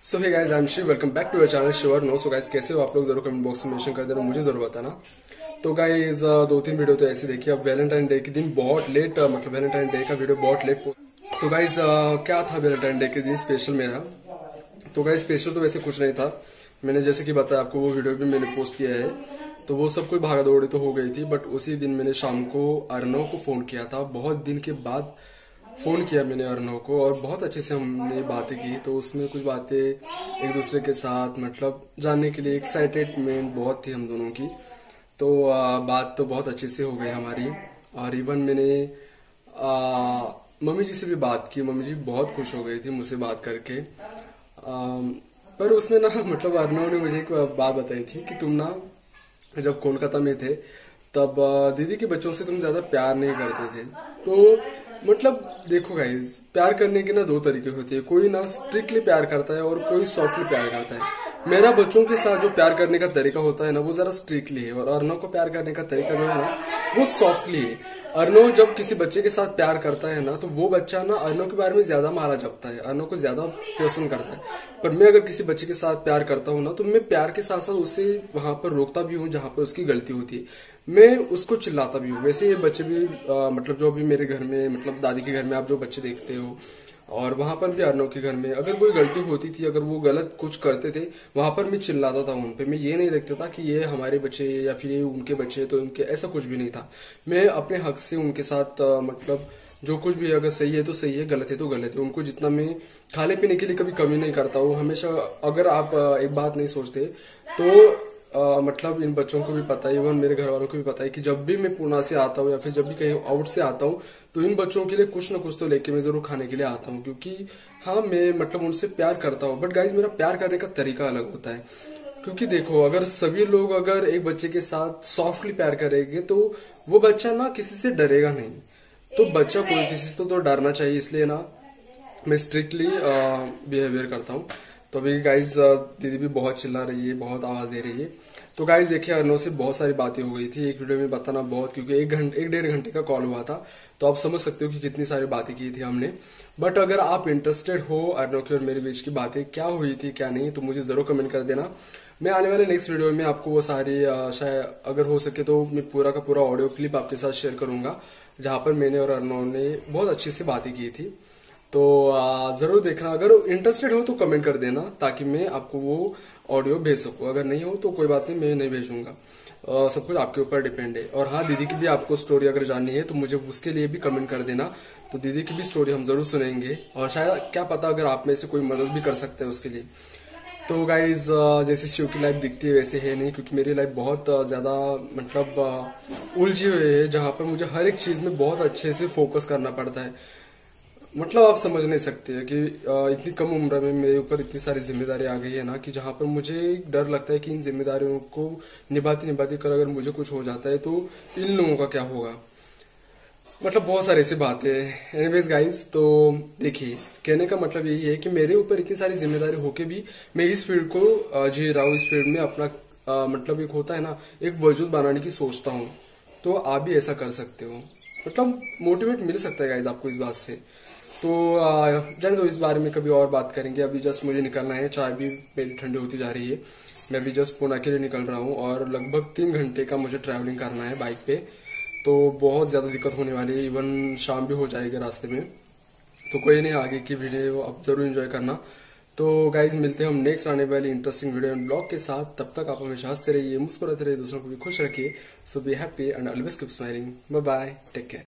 So hey guys, I am Shiv, welcome back to your channel sure no. So guys, कैसे हो आप लोग? जरूर कमेंट बॉक्स में मेंशन कर देना, मुझे जरूर बताना। तो गाइस, 2-3 वीडियो तो ऐसे देखिए। अब वैलेंटाइन डे के दिन बहुत लेट, मतलब वैलेंटाइन डे का वीडियो बहुत लेट। तो गाइस, क्या था वैलेंटाइन डे के दिन स्पेशल मेरा? तो गाइस, स्पेशल तो वैसे कुछ नहीं था। मैंने जैसे कि बताया आपको, वो वीडियो भी मैंने पोस्ट किया है। तो वो सब कोई भागा दौड़ी तो हो गई थी, बट उसी दिन मैंने शाम को अर्नव को फोन किया था। बहुत दिन के बाद फोन किया मैंने अर्नव को, और बहुत अच्छे से हमने बातें की। तो उसमें कुछ बातें एक दूसरे के साथ मतलब जानने के लिए एक्साइटेडमेंट बहुत थी हम दोनों की। तो बात तो बहुत अच्छे से हो गई हमारी। और इवन मैंने मम्मी जी से भी बात की। मम्मी जी बहुत खुश हो गई थी मुझसे बात करके। पर उसमें ना मतलब अर्नव ने मुझे एक बात बताई थी कि तुम ना जब कोलकाता में थे तब दीदी के बच्चों से तुम ज्यादा प्यार नहीं करते थे। तो मतलब देखो गाइज, प्यार करने के ना 2 तरीके होते हैं। कोई ना स्ट्रिक्टली प्यार करता है और कोई सॉफ्टली प्यार करता है। मेरा बच्चों के साथ जो प्यार करने का तरीका होता है ना, वो जरा स्ट्रिक्टली है। और अर्नव को प्यार करने का तरीका जो है ना, वो सॉफ्टली है। अर्नव जब किसी बच्चे के साथ प्यार करता है ना, तो वो बच्चा ना अर्नव के बारे में ज्यादा मारा जपता है, अर्नव को ज्यादा पसंद करता है। पर मैं अगर किसी बच्चे के साथ प्यार करता हूँ ना, तो मैं प्यार के साथ साथ उसे वहां पर रोकता भी हूँ जहां पर उसकी गलती होती है। मैं उसको चिल्लाता भी हूँ। वैसे ये बच्चे भी मतलब जो अभी मेरे घर में, मतलब दादी के घर में आप जो बच्चे देखते हो, और वहां पर भी अर्नव के घर में अगर कोई गलती होती थी, अगर वो गलत कुछ करते थे, वहां पर मैं चिल्लाता था उन पे। मैं ये नहीं देखता था कि ये हमारे बच्चे या फिर ये उनके बच्चे, तो उनके ऐसा कुछ भी नहीं था। मैं अपने हक से उनके साथ मतलब जो कुछ भी, अगर सही है तो सही है, गलत है तो गलत है। उनको जितना मैं खाने पीने के लिए कभी कमी नहीं करता हूँ हमेशा। अगर आप एक बात नहीं सोचते तो मतलब इन बच्चों को भी पता है, इवन मेरे घर वालों को भी पता है कि जब भी मैं पुणे से आता हूँ या फिर जब भी कहीं आउट से आता हूँ, तो इन बच्चों के लिए कुछ ना कुछ तो लेके मैं जरूर खाने के लिए आता हूँ। क्योंकि हाँ, मैं मतलब उनसे प्यार करता हूँ। बट गाइज, मेरा प्यार करने का तरीका अलग होता है। क्योंकि देखो, अगर सभी लोग अगर एक बच्चे के साथ सॉफ्टली प्यार करेंगे, तो वो बच्चा ना किसी से डरेगा नहीं। तो बच्चा कोई किसी से तो डरना चाहिए, इसलिए ना मैं स्ट्रिक्टली बिहेवियर करता हूँ। तो अभी गाइज, दीदी भी बहुत चिल्ला रही है, बहुत आवाज दे रही है। तो गाइज देखिए, अर्नव से बहुत सारी बातें हो गई थी। एक वीडियो में बताना बहुत, क्योंकि 1-1.5 घंटे का कॉल हुआ था। तो आप समझ सकते हो कि कितनी सारी बातें की थी हमने। बट अगर आप इंटरेस्टेड हो अर्नव की और मेरे बीच की बातें क्या हुई थी क्या नहीं, तो मुझे जरूर कमेंट कर देना। मैं आने वाले नेक्स्ट वीडियो में आपको वो सारी शायद अगर हो सके तो मैं पूरा का पूरा ऑडियो क्लिप आपके साथ शेयर करूंगा, जहां पर मैंने और अर्नव ने बहुत अच्छे से बातें की थी। तो जरूर देखना। अगर इंटरेस्टेड हो तो कमेंट कर देना, ताकि मैं आपको वो ऑडियो भेज सकूं। अगर नहीं हो तो कोई बात नहीं, मैं नहीं भेजूंगा। सब कुछ आपके ऊपर डिपेंड है। और हाँ, दीदी की भी आपको स्टोरी अगर जाननी है तो मुझे उसके लिए भी कमेंट कर देना। तो दीदी की भी स्टोरी हम जरूर सुनेंगे, और शायद क्या पता अगर आप में से कोई मदद भी कर सकते हैं उसके लिए। तो गाइज, जैसे शिव की लाइफ दिखती है वैसे है नहीं, क्योंकि मेरी लाइफ बहुत ज्यादा मतलब उलझी हुई है, जहां पर मुझे हर एक चीज में बहुत अच्छे से फोकस करना पड़ता है। मतलब आप समझ नहीं सकते कि इतनी कम उम्र में मेरे ऊपर इतनी सारी जिम्मेदारी आ गई है ना, कि जहां पर मुझे डर लगता है कि इन जिम्मेदारियों को निभाते निभाते कर अगर मुझे कुछ हो जाता है तो इन लोगों का क्या होगा। मतलब बहुत सारी ऐसी बातें हैं। एनीवेज गाइस, तो देखिए, कहने का मतलब यही है कि मेरे ऊपर इतनी सारी जिम्मेदारी होके भी मैं इस फील्ड को जी रहा हूँ। इस फील्ड में अपना मतलब एक होता है ना, एक वजूद बनाने की सोचता हूँ। तो आप भी ऐसा कर सकते हो। मतलब मोटिवेट मिल सकता है गाइज आपको इस बात से। तो जाने दो, इस बारे में कभी और बात करेंगे। अभी जस्ट मुझे निकलना है, चाय भी मेरी ठंडी होती जा रही है। मैं अभी जस्ट पुणे के लिए निकल रहा हूँ, और लगभग 3 घंटे का मुझे ट्रैवलिंग करना है बाइक पे। तो बहुत ज्यादा दिक्कत होने वाली है, इवन शाम भी हो जाएगी रास्ते में। तो कोई नहीं, आगे की वीडियो आप जरूर एंजॉय करना। तो गाइज, मिलते हैं हम नेक्स्ट आने वाली इंटरेस्टिंग वीडियो एंड ब्लॉग के साथ। तब तक आप हमेशा हंसते रहिए, मुस्कुराते रहिए, दूसरों को भी खुश रखिए। So be happy and always keep smiling. Bye bye, take care.